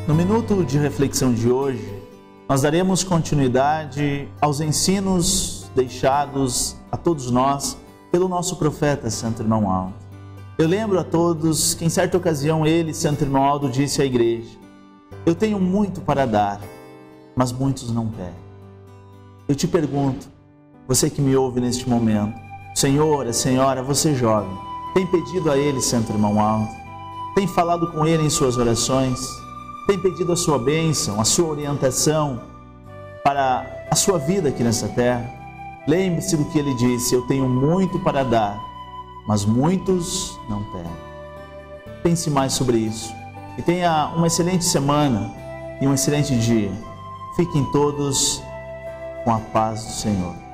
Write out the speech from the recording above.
No minuto de reflexão de hoje, nós daremos continuidade aos ensinos deixados a todos nós pelo nosso profeta Santo Irmão Aldo. Eu lembro a todos que em certa ocasião ele, Santo Irmão Aldo, disse à igreja: eu tenho muito para dar, mas muitos não pedem. Eu te pergunto, você que me ouve neste momento, senhora, senhora, você jovem, tem pedido a ele, Santo Irmão Aldo? Tem falado com ele em suas orações? Tem pedido a sua bênção, a sua orientação para a sua vida aqui nessa terra? Lembre-se do que ele disse: eu tenho muito para dar, mas muitos não pedem. Pense mais sobre isso e tenha uma excelente semana e um excelente dia. Fiquem todos com a paz do Senhor.